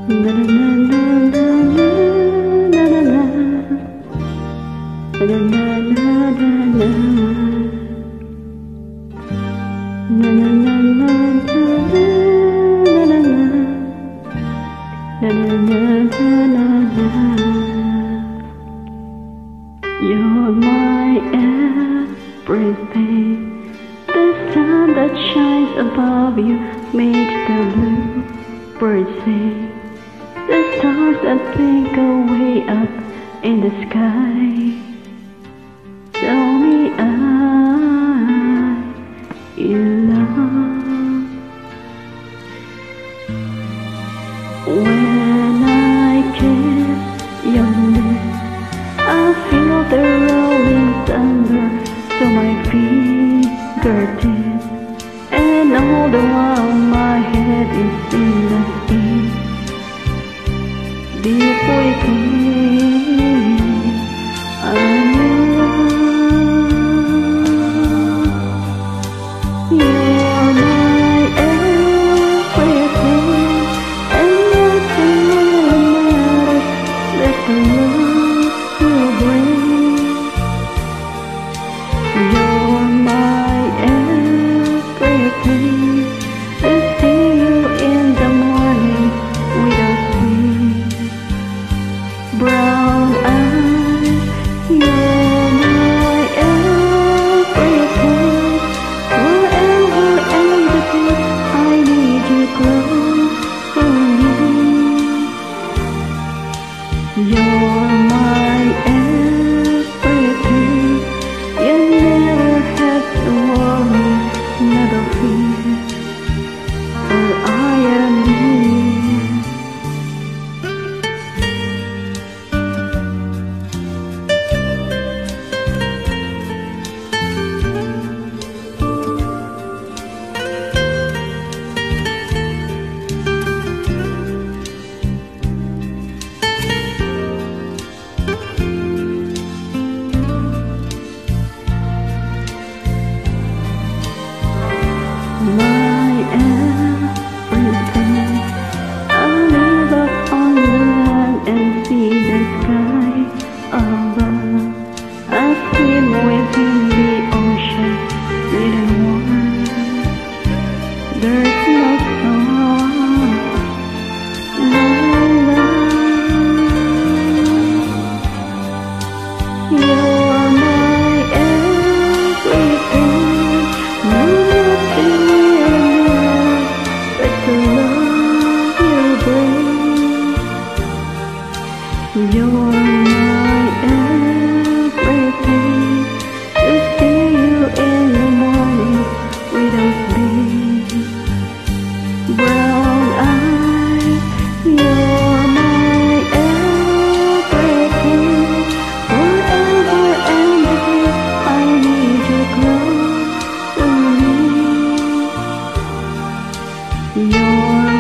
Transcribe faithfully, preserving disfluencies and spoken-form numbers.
Na na na na na na na na na na na na na na na na na. You're my everything. The sun that shines above you makes the blue birds sing. The stars that twinkle way up in the sky tell me I in love. When I kiss your lips, I feel the rolling thunder to my fingertips, and all the while my head is in the sea, deep within. I'm in love. You're my everything, and nothing really matters but the love you bring. You're my everything. To see you in the morning with a sweet brown eyes. You're my everything. Forever and a day I need you close to me. You're my everything. You never have to worry, never fear, for I am here. My everything. I live up on the land and see the sky above. I swim within the ocean, little warm. There's no storm, no love. You're my everything. No nothing but the love you bring. You're my everything. To see you in the morning without big brown eyes. You're my everything. Forever and a day I need you close to me. You're